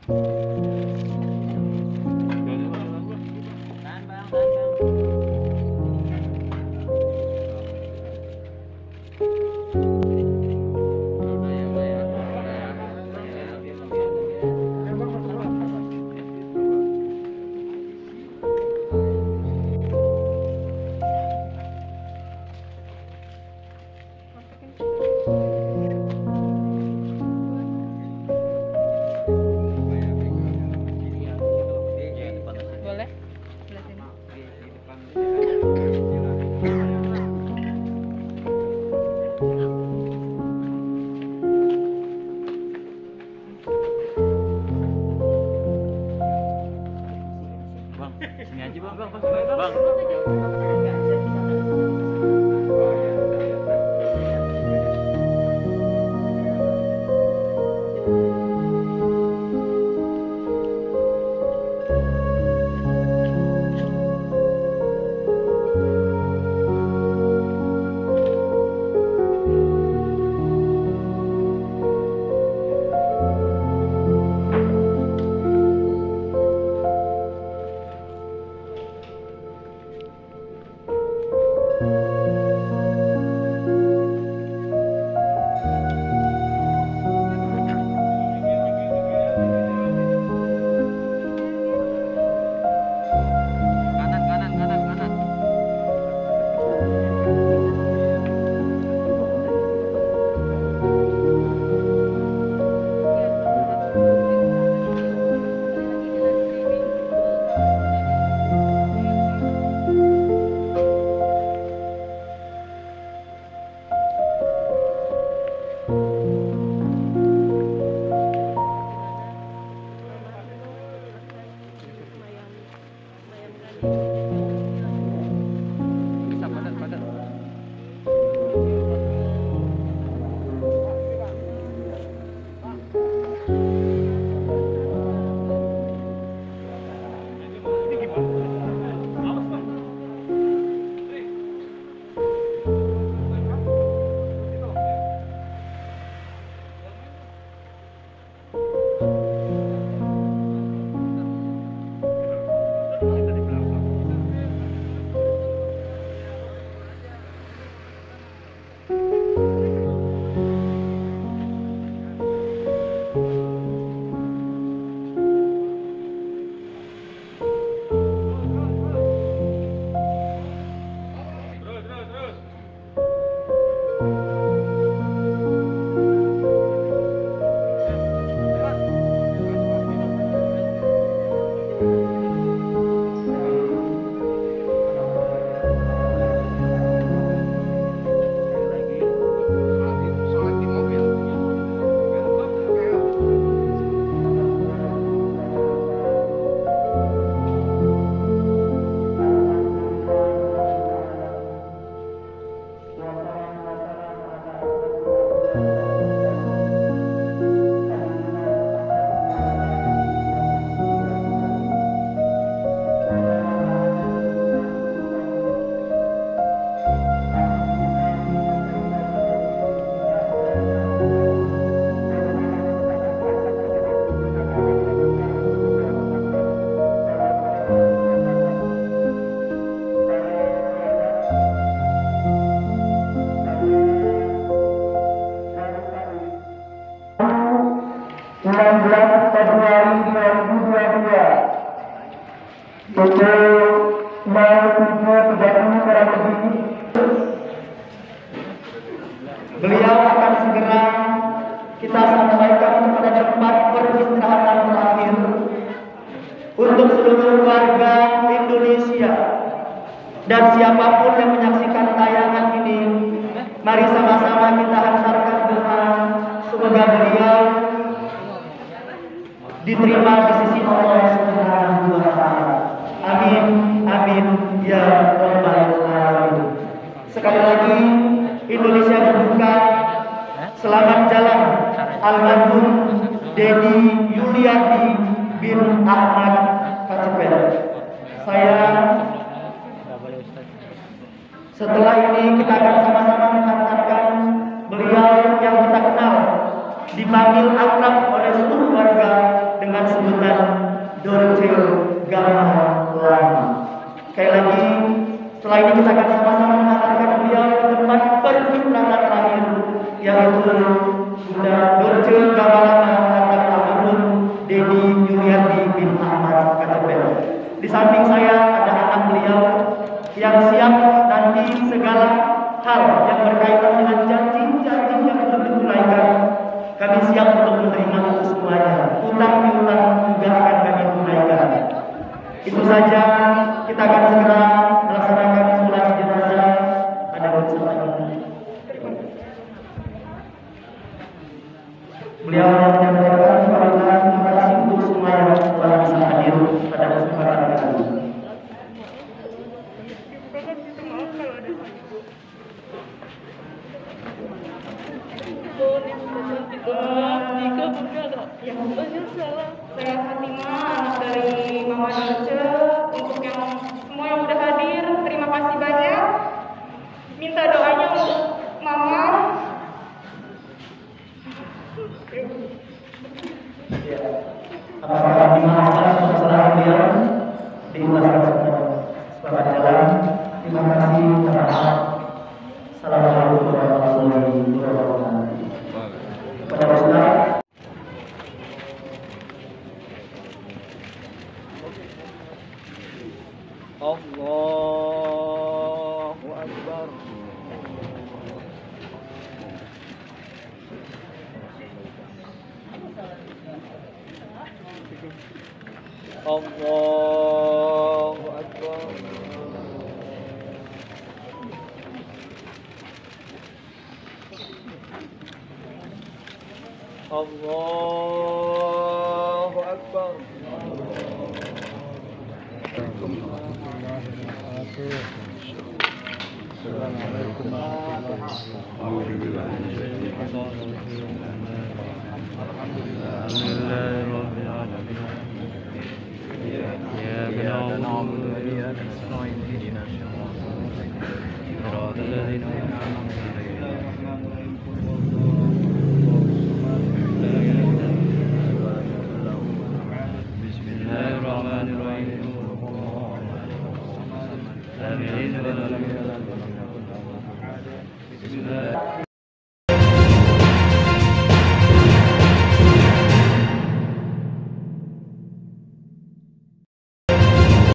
19 Februari 2022 pukul 07.30 kurang lebih beliau akan segera kita sampaikan kepada tempat peristirahatan terakhir untuk seluruh warga Indonesia dan siapapun yang menyaksikan tayangan ini. Mari sama-sama kita hantarkan doa semoga beliau diterima di sisi Allah Subhanahu wa Ta'ala. Amin, amin ya rabbal alamin. Sekali lagi Indonesia berduka, selamat jalan almarhum Dedi Yuliati bin Ahmad Kacepet. Setelah ini kita akan sama-sama menghantarkan beliau yang kita kenal, dipanggil akrab oleh seluruh warga dengan dan Dorce Gama Lama. Sekali lagi, setelah ini kita akan sama-sama mengantarkan beliau ke tempat perpisahan terakhir, yaitu Bunda Dorce Gama Lama anak almarhum Dedi Yuliardi bin Ahmad Katepel. Di samping saya ada anak beliau yang siap nanti segala hal yang berkaitan dengan janji-janji yang belum ditunaikan. Kami siap untuk menerima itu semuanya. Utang piutang juga akan kami tunaikan. Itu saja, kita akan segera melaksanakan sholat jenazah pada kesempatan ini. Beliau menyampaikan terima kasih untuk semua yang telah bisa hadir pada kesempatan ini. Yang banyak salah. Saya Fatimah, anak dari Mama Dorce. Untuk yang semua yang udah hadir, terima kasih banyak. Minta doanya untuk Mama. Apakah dimaafkan untuk kesalahan beliau? Diikhlaskan selamat jalan. Terima kasih. Assalamualaikum warahmatullahi wabarakatuh. Kepada Ustaz. Allahu Akbar. Allahu Akbar. Allahu Akbar. Assalamualaikum Bismillahirrahmanirrahim.